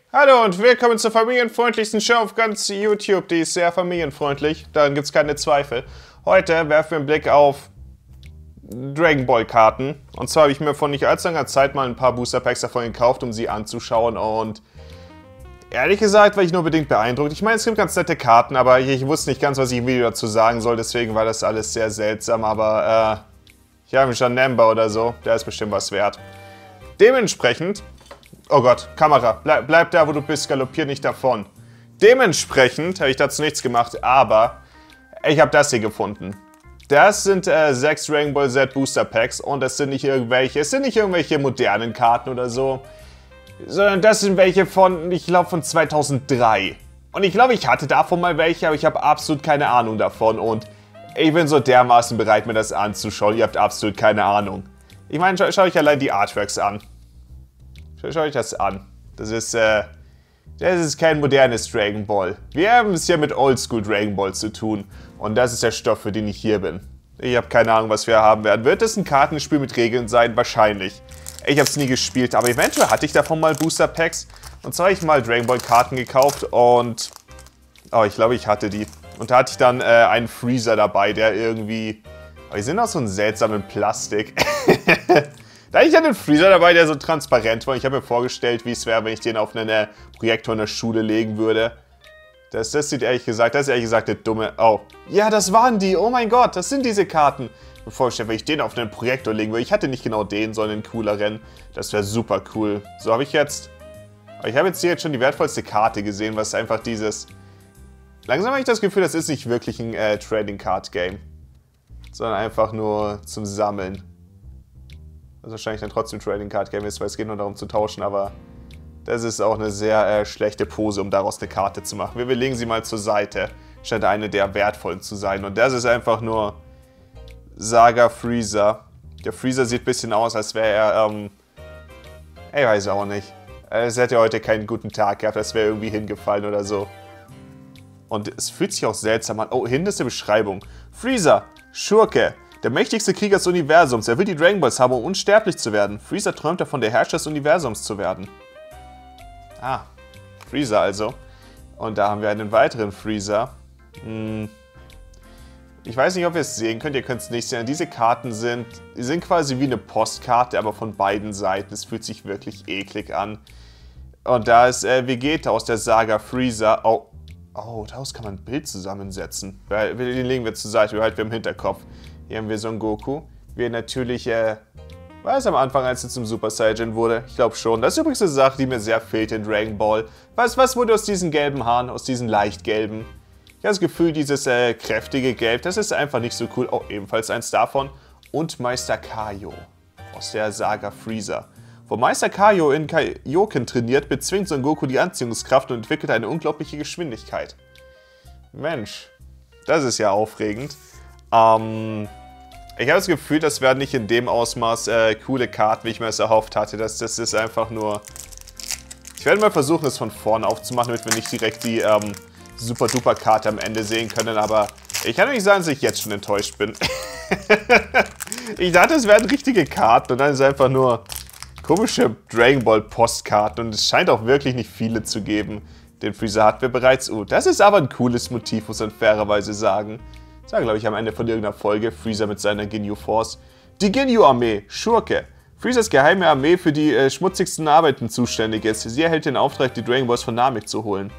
Hallo und willkommen zur familienfreundlichsten Show auf ganz YouTube. Die ist sehr familienfreundlich, daran gibt es keine Zweifel. Heute werfen wir einen Blick auf Dragon Ball Karten. Und zwar habe ich mir vor nicht allzu langer Zeit mal ein paar Booster Packs davon gekauft, um sie anzuschauen. Und ehrlich gesagt war ich nur bedingt beeindruckt. Ich meine, es gibt ganz nette Karten, aber ich wusste nicht ganz, was ich im Video dazu sagen soll. Deswegen war das alles sehr seltsam. Aber ich habe schon Namba oder so, der ist bestimmt was wert. Dementsprechend... Oh Gott, Kamera, bleib da, wo du bist, galoppier nicht davon. Dementsprechend habe ich dazu nichts gemacht, aber ich habe das hier gefunden. Das sind 6 Dragon Ball Z Booster Packs und es sind nicht irgendwelche modernen Karten oder so, sondern das sind welche von, ich glaube, von 2003. Und ich glaube, ich hatte davon mal welche, aber ich habe absolut keine Ahnung davon und ich bin so dermaßen bereit, mir das anzuschauen. Ihr habt absolut keine Ahnung. Ich meine, schaut euch allein die Artworks an. Schaut euch das an. Das ist kein modernes Dragon Ball. Wir haben es hier mit Oldschool Dragon Ball zu tun. Und das ist der Stoff, für den ich hier bin. Ich habe keine Ahnung, was wir haben werden. Wird es ein Kartenspiel mit Regeln sein? Wahrscheinlich. Ich habe es nie gespielt, aber eventuell hatte ich davon mal Booster Packs. Und zwar habe ich mal Dragon Ball Karten gekauft und... Oh, ich glaube, ich hatte die. Und da hatte ich dann einen Freezer dabei, der irgendwie... Oh, die sind aus so einem seltsamen Plastik. Da hatte ich einen Freezer dabei, der so transparent war. Ich habe mir vorgestellt, wie es wäre, wenn ich den auf einen Projektor in der Schule legen würde. Das sieht ehrlich gesagt, das ist ehrlich gesagt eine dumme... Oh, ja, das waren die. Oh mein Gott, das sind diese Karten. Ich habe mir vorgestellt, wenn ich den auf einen Projektor legen würde. Ich hatte nicht genau den, sondern einen cooleren. Das wäre super cool. So, habe ich jetzt... Ich habe jetzt hier schon die wertvollste Karte gesehen, was einfach dieses... Langsam habe ich das Gefühl, das ist nicht wirklich ein Trading Card Game. Sondern einfach nur zum Sammeln. Was wahrscheinlich dann trotzdem Trading Card Game ist, weil es geht nur darum zu tauschen, aber das ist auch eine sehr schlechte Pose, um daraus eine Karte zu machen. Wir legen sie mal zur Seite, statt eine der wertvollen zu sein. Und das ist einfach nur Saga Freezer. Der Freezer sieht ein bisschen aus, als wäre er, ich weiß auch nicht. Es hätte heute keinen guten Tag gehabt, als wäre irgendwie hingefallen oder so. Und es fühlt sich auch seltsam an. Oh, hinten ist eine Beschreibung. Freezer, Schurke. Der mächtigste Krieger des Universums. Er will die Dragon Balls haben, um unsterblich zu werden. Freezer träumt davon, der Herrscher des Universums zu werden. Ah, Freezer also. Und da haben wir einen weiteren Freezer. Ich weiß nicht, ob ihr es sehen könnt. Ihr könnt es nicht sehen. Diese Karten sind quasi wie eine Postkarte, aber von beiden Seiten. Es fühlt sich wirklich eklig an. Und da ist Vegeta aus der Saga Freezer. Oh, daraus kann man ein Bild zusammensetzen. Den legen wir zur Seite, behalten wir im Hinterkopf. Hier haben wir Son Goku. Wir natürlich, war es am Anfang, als er zum Super Saiyan wurde? Ich glaube schon. Das ist übrigens eine Sache, die mir sehr fehlt in Dragon Ball. Was wurde aus diesen gelben Haaren, aus diesen leicht gelben? Ich habe das Gefühl, dieses kräftige Gelb, das ist einfach nicht so cool. Oh, ebenfalls eins davon. Und Meister Kaio aus der Saga Freezer. Wo Meister Kaio in Kaioken trainiert, bezwingt Son Goku die Anziehungskraft und entwickelt eine unglaubliche Geschwindigkeit. Mensch, das ist ja aufregend. Ich habe das Gefühl, das werden nicht in dem Ausmaß coole Karten, wie ich mir das erhofft hatte. Das ist einfach nur... Ich werde mal versuchen, es von vorne aufzumachen, damit wir nicht direkt die Super-Duper-Karte am Ende sehen können. Aber ich kann nicht sagen, dass ich jetzt schon enttäuscht bin. Ich dachte, es wären richtige Karten und dann ist es einfach nur komische Dragon Ball Postkarten. Und es scheint auch wirklich nicht viele zu geben. Den Freezer hatten wir bereits. Das ist aber ein cooles Motiv, muss man fairerweise sagen. Das war, glaube ich, am Ende von irgendeiner Folge. Freezer mit seiner Ginyu Force. Die Ginyu Armee, Schurke. Freezers geheime Armee für die schmutzigsten Arbeiten zuständig ist. Sie erhält den Auftrag, die Dragon Balls von Namek zu holen.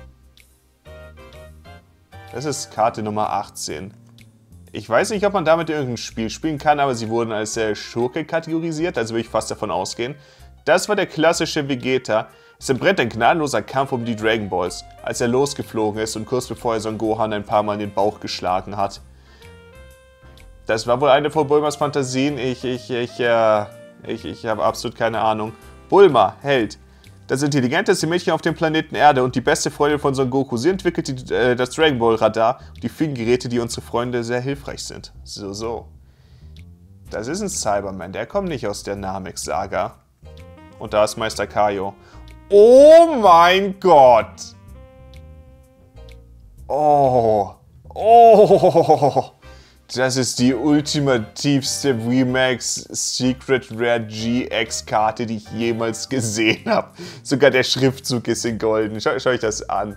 Das ist Karte Nummer 18. Ich weiß nicht, ob man damit irgendein Spiel spielen kann, aber sie wurden als Schurke kategorisiert, also würde ich fast davon ausgehen. Das war der klassische Vegeta. Es entbrennt ein gnadenloser Kampf um die Dragon Balls, als er losgeflogen ist und kurz bevor er Son Gohan ein paar Mal in den Bauch geschlagen hat. Das war wohl eine von Bulmas Fantasien. Ich habe absolut keine Ahnung. Bulma, Held. Das intelligenteste Mädchen auf dem Planeten Erde und die beste Freundin von Son Goku. Sie entwickelt das Dragon Ball Radar und die vielen Geräte, die unsere Freunde sehr hilfreich sind. So. Das ist ein Cyberman. Der kommt nicht aus der Namek-Saga. Und da ist Meister Kaio. Oh mein Gott! Oh. Das ist die ultimativste VMAX Secret Rare GX-Karte, die ich jemals gesehen habe. Sogar der Schriftzug ist in golden. Schau euch das an.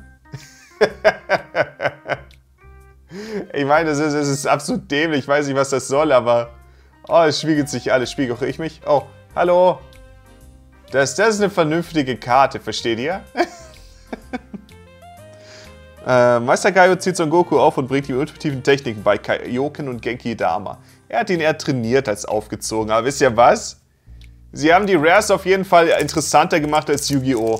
Ich meine, es ist absolut dämlich. Ich weiß nicht, was das soll, aber... Oh, es spiegelt sich alles. Spiegel auch ich mich? Oh, hallo. Das ist eine vernünftige Karte, versteht ihr? Meister Kaio zieht Son Goku auf und bringt die ultimativen Techniken bei Kaioken und Genki Dama. Er hat ihn eher trainiert als aufgezogen, aber wisst ihr was? Sie haben die Rares auf jeden Fall interessanter gemacht als Yu-Gi-Oh!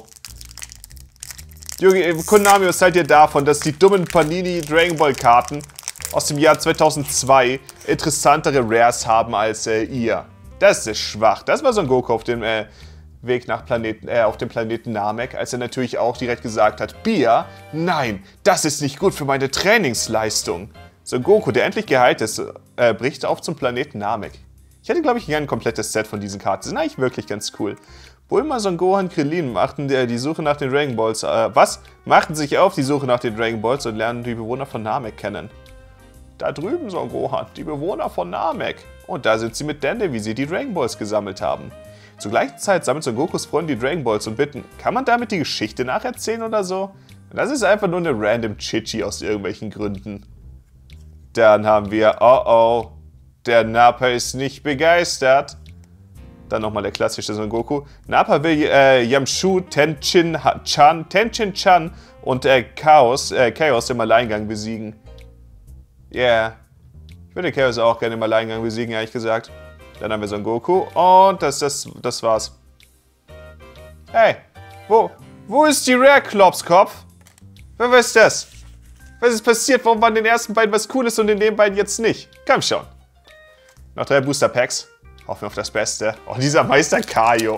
Konami, was seid ihr davon, dass die dummen Panini Dragon Ball Karten aus dem Jahr 2002 interessantere Rares haben als ihr? Das ist schwach. Das war Son Goku auf dem Weg nach auf dem Planeten Namek, als er natürlich auch direkt gesagt hat, Bia, nein, das ist nicht gut für meine Trainingsleistung. Son Goku, der endlich geheilt ist, bricht auf zum Planeten Namek. Ich hätte, glaube ich, gerne ein komplettes Set von diesen Karten. Die sind eigentlich wirklich ganz cool. Bulma, Son Gohan, Krillin machten die Suche nach den Dragon Balls. Machten sich auf die Suche nach den Dragon Balls und lernen die Bewohner von Namek kennen. Da drüben, Son Gohan, die Bewohner von Namek. Und da sind sie mit Dende, wie sie die Dragon Balls gesammelt haben. Zur gleichen Zeit sammelt Son Gokus Freunde die Dragon Balls und bitten, kann man damit die Geschichte nacherzählen oder so? Das ist einfach nur eine random Chichi aus irgendwelchen Gründen. Dann haben wir, oh, der Nappa ist nicht begeistert. Dann nochmal der klassische Son Goku. Nappa will Yamchu, Tenchin-chan und Chaos im Alleingang besiegen. Yeah. Ich würde Chaos auch gerne im Alleingang besiegen, ehrlich gesagt. Dann haben wir Son Goku und das war's. Hey, wo ist die Rare Klopskopf? Was ist das? Was ist passiert? Warum waren in den ersten beiden was Cooles und in den beiden jetzt nicht? Komm schon. Noch 3 Booster Packs. Hoffen wir auf das Beste. Oh, dieser Meister Kaio.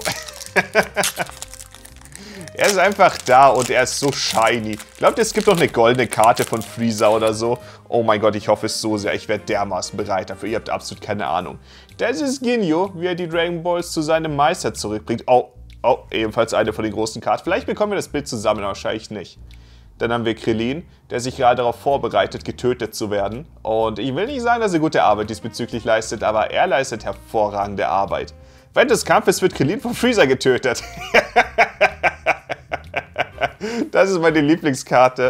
Er ist einfach da und er ist so shiny. Glaubt ihr, es gibt noch eine goldene Karte von Freezer oder so? Oh mein Gott, ich hoffe es so sehr. Ich werde dermaßen bereit dafür. Ihr habt absolut keine Ahnung. Das ist Ginyu, wie er die Dragon Balls zu seinem Meister zurückbringt. Oh, ebenfalls eine von den großen Karten. Vielleicht bekommen wir das Bild zusammen, aber wahrscheinlich nicht. Dann haben wir Krillin, der sich gerade darauf vorbereitet, getötet zu werden. Und ich will nicht sagen, dass er gute Arbeit diesbezüglich leistet, aber er leistet hervorragende Arbeit. Während des Kampfes wird Krillin von Freezer getötet. Das ist meine Lieblingskarte.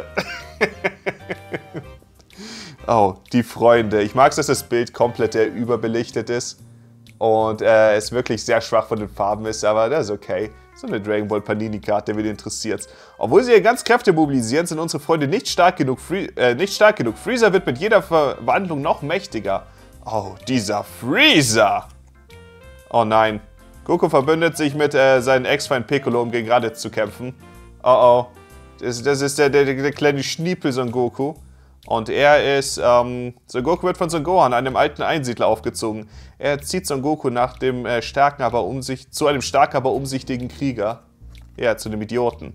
Oh, die Freunde. Ich mag es, dass das Bild komplett überbelichtet ist. Und es wirklich sehr schwach von den Farben ist, aber das ist okay. So eine Dragon Ball Panini-Karte, wen interessiert. Obwohl sie hier ganz Kräfte mobilisieren, sind unsere Freunde nicht stark genug. Freezer wird mit jeder Verwandlung noch mächtiger. Oh, dieser Freezer! Oh nein. Goku verbündet sich mit seinem Ex-Feind Piccolo, um gegen Raditz zu kämpfen. Oh. Das ist der kleine Schniepel Son Goku. Und er ist, Son Goku wird von Son Gohan, einem alten Einsiedler, aufgezogen. Er zieht Son Goku nach dem zu einem starken, aber umsichtigen Krieger. Ja, zu einem Idioten.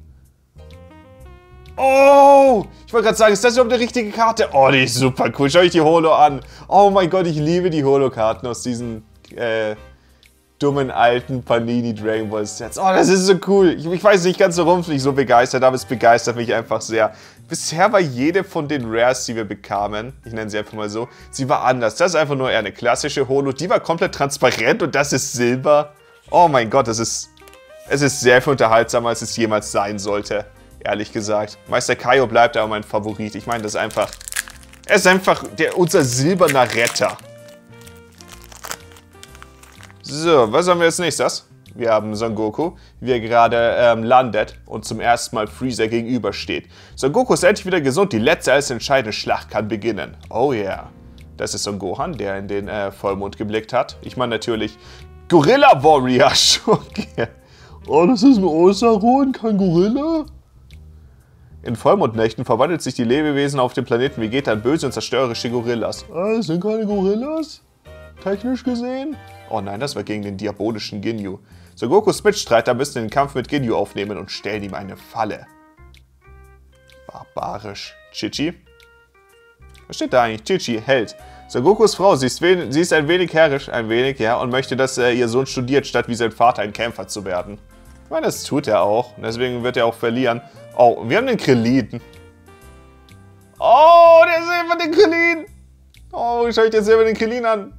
Oh! Ich wollte gerade sagen, ist das überhaupt eine richtige Karte? Oh, die ist super cool. Schau euch die Holo an. Oh mein Gott, ich liebe die Holo-Karten aus diesen, dummen alten Panini Dragon Ball Sets. Oh, das ist so cool. Ich weiß nicht ganz, warum ich mich so begeistert, aber es begeistert mich einfach sehr. Bisher war jede von den Rares, die wir bekamen, ich nenne sie einfach mal so, sie war anders. Das ist einfach nur eher eine klassische Holo. Die war komplett transparent und das ist Silber. Oh mein Gott, es ist sehr viel unterhaltsamer, als es jemals sein sollte. Ehrlich gesagt. Meister Kaio bleibt aber mein Favorit. Ich meine, er ist einfach unser silberner Retter. So, was haben wir als nächstes? Wir haben Son Goku, wie er gerade landet und zum ersten Mal Freezer gegenübersteht. Son Goku ist endlich wieder gesund, die letzte als entscheidende Schlacht kann beginnen. Oh yeah. Das ist Son Gohan, der in den Vollmond geblickt hat. Ich meine natürlich Gorilla Warrior. Oh, das ist ein Osaron, kein Gorilla? In Vollmondnächten verwandelt sich die Lebewesen auf dem Planeten Vegeta in böse und zerstörerische Gorillas. Das sind keine Gorillas? Technisch gesehen? Oh nein, das war gegen den diabolischen Ginyu. Son Gokus Mitstreiter müssen den Kampf mit Ginyu aufnehmen und stellen ihm eine Falle. Barbarisch. Chichi? Was steht da eigentlich? Chichi, Held. Son Gokus Frau, sie ist ein wenig herrisch, ja, und möchte, dass ihr Sohn studiert, statt wie sein Vater ein Kämpfer zu werden. Ich meine, das tut er auch. Und deswegen wird er auch verlieren. Oh, wir haben den Krillin. Oh, der ist einfach den Krillin. Oh, schau ich dir selber den Krillin an.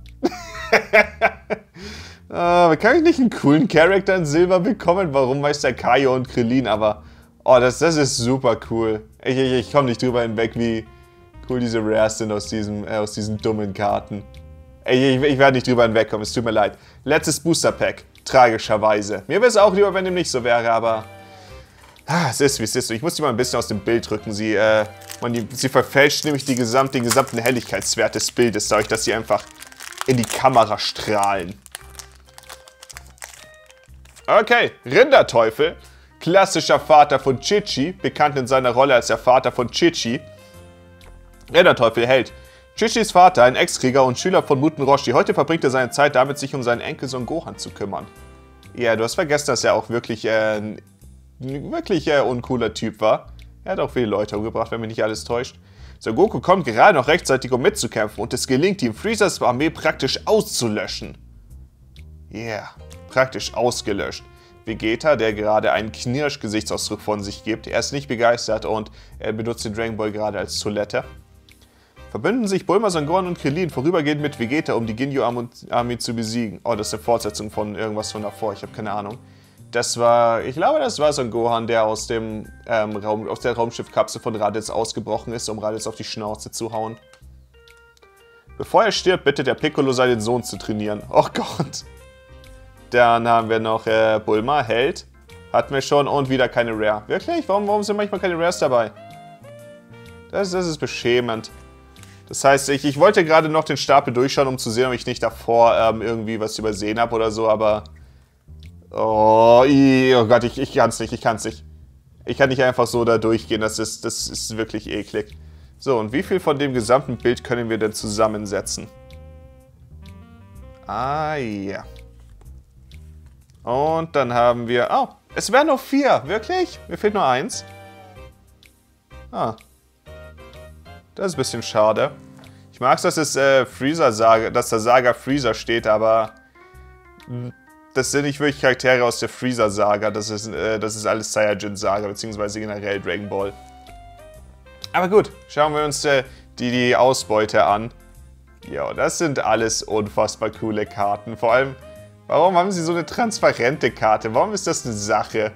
Kann ich nicht einen coolen Charakter in Silber bekommen? Warum Meister Kaio und Krillin? Aber, oh, das ist super cool. Ich komme nicht drüber hinweg, wie cool diese Rares sind aus diesen dummen Karten. Ich werde nicht drüber hinwegkommen, es tut mir leid. Letztes Booster Pack, tragischerweise. Mir wäre es auch lieber, wenn dem nicht so wäre, aber... es ist, wie es ist. Ich muss die mal ein bisschen aus dem Bild drücken. Sie verfälscht nämlich den gesamten Helligkeitswert des Bildes, dadurch, dass sie einfach in die Kamera strahlen. Okay, Rinderteufel. Klassischer Vater von Chichi, bekannt in seiner Rolle als der Vater von Chichi. Rinderteufel Held. Chichis Vater, ein Ex-Krieger und Schüler von Muten Roshi. Heute verbringt er seine Zeit damit, sich um seinen Enkelsohn Gohan zu kümmern. Ja, du hast vergessen, dass er auch wirklich uncooler Typ war. Er hat auch viele Leute umgebracht, wenn mich nicht alles täuscht. Son Goku kommt gerade noch rechtzeitig, um mitzukämpfen und es gelingt ihm, Freezers Armee praktisch auszulöschen. Yeah, praktisch ausgelöscht. Vegeta, der gerade einen Knirsch-Gesichtsausdruck von sich gibt, er ist nicht begeistert und er benutzt den Dragon Ball gerade als Toilette. Verbünden sich Bulma, Son Gohan und Krillin vorübergehend mit Vegeta, um die Ginyu-Armee zu besiegen. Oh, das ist eine Fortsetzung von irgendwas von davor, ich habe keine Ahnung. Ich glaube, das war Son Gohan, der aus der Raumschiffkapsel von Raditz ausgebrochen ist, um Raditz auf die Schnauze zu hauen. Bevor er stirbt, bittet er Piccolo, seinen Sohn zu trainieren. Oh Gott. Dann haben wir noch Bulma, Held. Hatten wir schon und wieder keine Rare. Wirklich? Warum sind manchmal keine Rares dabei? Das ist beschämend. Das heißt, ich wollte gerade noch den Stapel durchschauen, um zu sehen, ob ich nicht davor irgendwie was übersehen habe oder so, aber... Oh Gott, ich kann's nicht, ich kann's nicht. Ich kann nicht einfach so da durchgehen, das ist wirklich eklig. So, und wie viel von dem gesamten Bild können wir denn zusammensetzen? Ah, ja. Und dann haben wir... Oh, es wären noch 4, wirklich? Mir fehlt nur 1. Ah. Das ist ein bisschen schade. Ich mag es, dass dass da Saga Freezer steht, aber das sind nicht wirklich Charaktere aus der Freezer-Saga. Das ist alles Saiyajin-Saga, beziehungsweise generell Dragon Ball. Aber gut, schauen wir uns die Ausbeute an. Ja, das sind alles unfassbar coole Karten. Vor allem, warum haben sie so eine transparente Karte? Warum ist das eine Sache?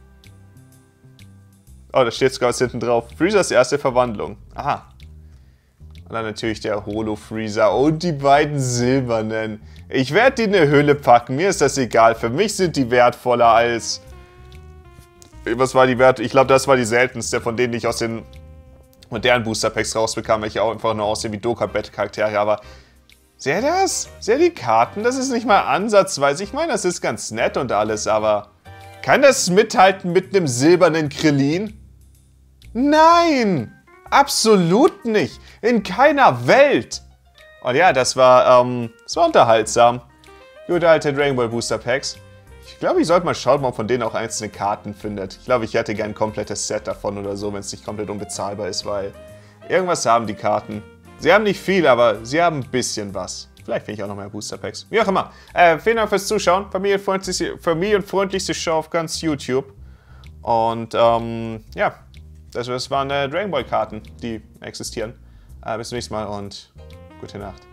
Oh, da steht sogar was hinten drauf. Freezers erste Verwandlung. Aha. Und dann natürlich der Holo-Freezer und die beiden silbernen. Ich werde die in eine Hülle packen, mir ist das egal. Für mich sind die wertvoller als... Was war die Wert? Ich glaube, das war die seltenste von denen, die ich aus den modernen Booster-Packs rausbekam, welche auch einfach nur aussehen wie Dokkan-Battle-Charaktere. Aber seht ihr das? Seht ihr die Karten? Das ist nicht mal ansatzweise. Ich meine, das ist ganz nett und alles, aber... Kann das mithalten mit einem silbernen Krillin? Nein! Absolut nicht! In keiner Welt! Und ja, das war unterhaltsam. Gute alte Dragon Ball Booster Packs. Ich glaube, ich sollte mal schauen, ob man von denen auch einzelne Karten findet. Ich glaube, ich hätte gern ein komplettes Set davon oder so, wenn es nicht komplett unbezahlbar ist, weil irgendwas haben die Karten. Sie haben nicht viel, aber sie haben ein bisschen was. Vielleicht finde ich auch noch mehr Booster Packs. Wie auch immer. Vielen Dank fürs Zuschauen. Familienfreundlichste Show auf ganz YouTube. Und ja, das waren Dragon Ball Karten, die existieren. Bis zum nächsten Mal und gute Nacht.